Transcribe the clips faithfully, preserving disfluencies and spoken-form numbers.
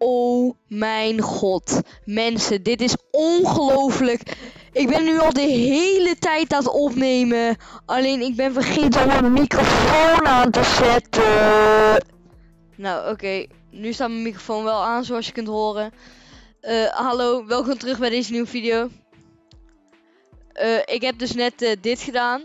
Oh mijn god. Mensen, dit is ongelooflijk. Ik ben nu al de hele tijd aan het opnemen. Alleen ik ben vergeten om mijn microfoon aan te zetten. Nou, oké. Okay. Nu staat mijn microfoon wel aan, zoals je kunt horen. Uh, hallo, welkom terug bij deze nieuwe video. Uh, ik heb dus net uh, dit gedaan.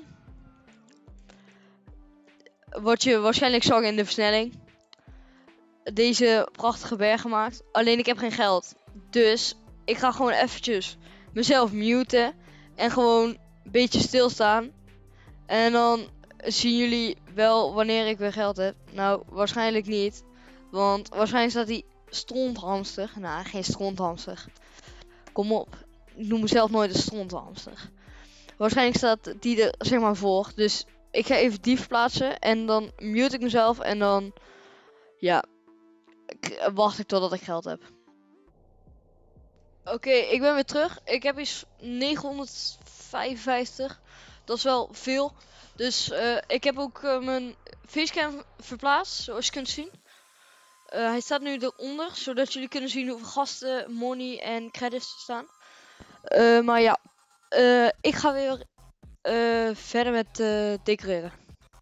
Wat je waarschijnlijk zag in de versnelling. Deze prachtige berg gemaakt. Alleen ik heb geen geld. Dus ik ga gewoon eventjes mezelf muten. En gewoon een beetje stilstaan. En dan zien jullie wel wanneer ik weer geld heb. Nou, waarschijnlijk niet. Want waarschijnlijk staat die stronthamster. Nou, geen stronthamster. Kom op. Ik noem mezelf nooit een stronthamster. Waarschijnlijk staat die er zeg maar voor. Dus ik ga even die verplaatsen. En dan mute ik mezelf. En dan... Ja... wacht ik totdat ik geld heb. Oké, okay, ik ben weer terug. Ik heb iets negenhonderdvijfenvijftig. Dat is wel veel. Dus uh, ik heb ook uh, mijn facecam verplaatst, zoals je kunt zien. Uh, hij staat nu eronder, zodat jullie kunnen zien hoeveel gasten, money en credits er staan. Uh, maar ja, uh, ik ga weer uh, verder met uh, decoreren.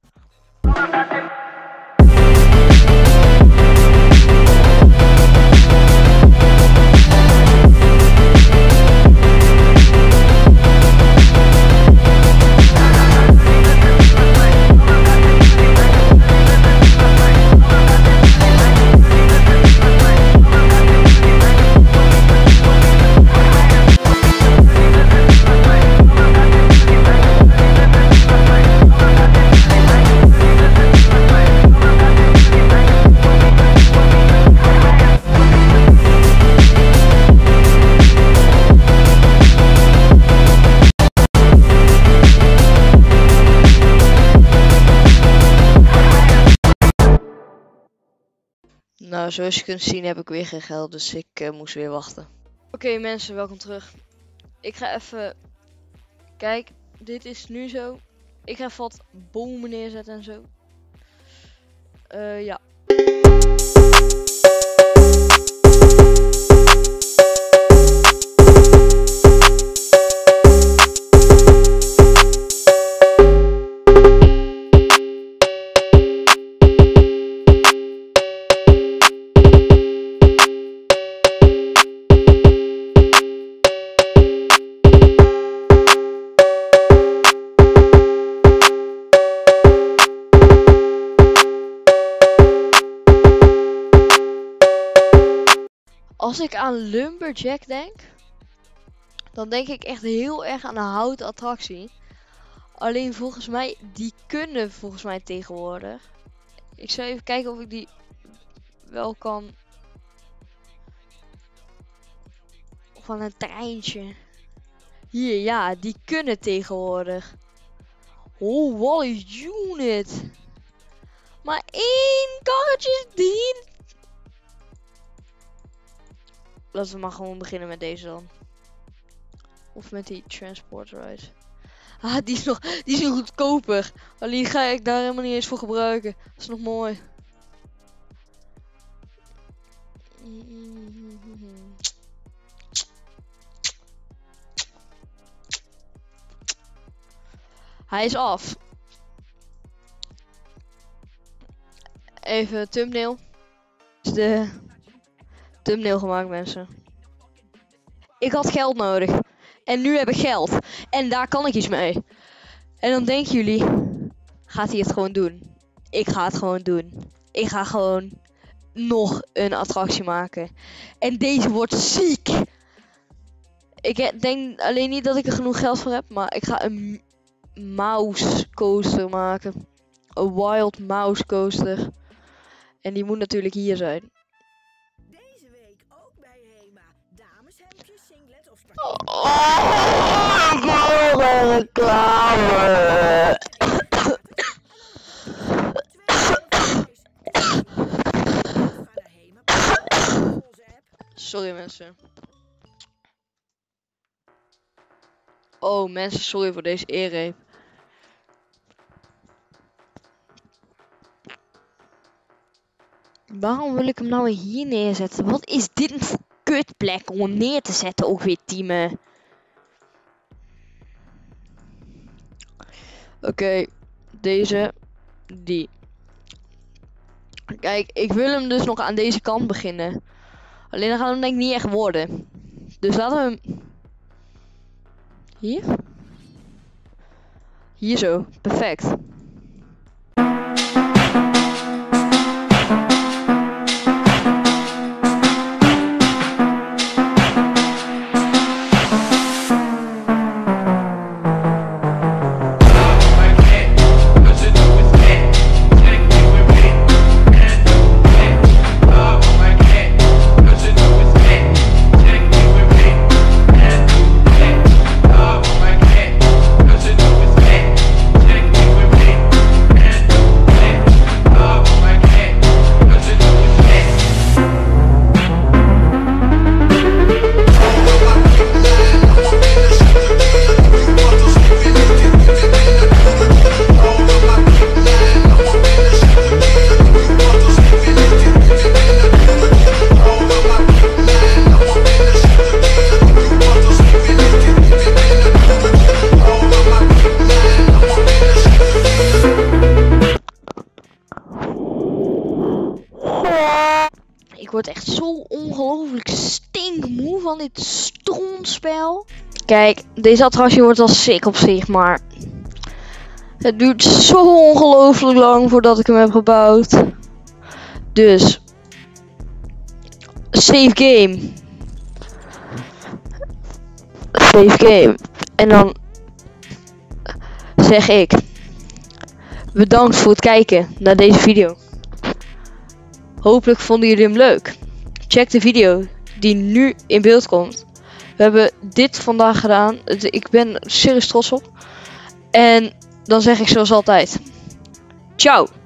Nou, zoals je kunt zien heb ik weer geen geld, dus ik uh, moest weer wachten. Oké okay, mensen, welkom terug. Ik ga even... Kijk, dit is nu zo. Ik ga even wat bomen neerzetten en zo. Uh, ja. Als ik aan Lumberjack denk, dan denk ik echt heel erg aan een houten attractie. Alleen volgens mij, die kunnen volgens mij tegenwoordig. Ik zal even kijken of ik die wel kan. Van een treintje. Hier, ja, die kunnen tegenwoordig. Oh, Wally Unit. Maar één karretje is drie. Laten we maar gewoon beginnen met deze dan. Of met die transport ride. Ah, die is nog, die is nog goedkoper. Alleen ga ik daar helemaal niet eens voor gebruiken. Dat is nog mooi. Hij is af. Even thumbnail. Is de thumbnail gemaakt, mensen. Ik had geld nodig. En nu heb ik geld. En daar kan ik iets mee. En dan denken jullie, gaat hij het gewoon doen? Ik ga het gewoon doen. Ik ga gewoon nog een attractie maken. En deze wordt ziek. Ik denk alleen niet dat ik er genoeg geld voor heb. Maar ik ga een mouse coaster maken. Een wild mouse coaster. En die moet natuurlijk hier zijn. Deze week ook bij Hema. Dameshemdjes, singlets of oh, ik wil een reclame. Sorry mensen. Oh mensen, sorry voor deze eerreep. Waarom wil ik hem nou weer hier neerzetten? Wat is dit een voor kutplek om hem neer te zetten? Ook weer teamen. Oké, okay, deze, die. Kijk, ik wil hem dus nog aan deze kant beginnen. Alleen dan gaat hem denk ik niet echt worden. Dus laten we hem... Hier? Hier zo, perfect. Ik word echt zo ongelooflijk stinkmoe van dit strontspel. Kijk, deze attractie wordt al sick op zich, maar het duurt zo ongelooflijk lang voordat ik hem heb gebouwd. Dus save game. Save game. En dan zeg ik bedankt voor het kijken naar deze video. Hopelijk vonden jullie hem leuk. Check de video die nu in beeld komt. We hebben dit vandaag gedaan. Ik ben serieus trots op. En dan zeg ik zoals altijd. Ciao.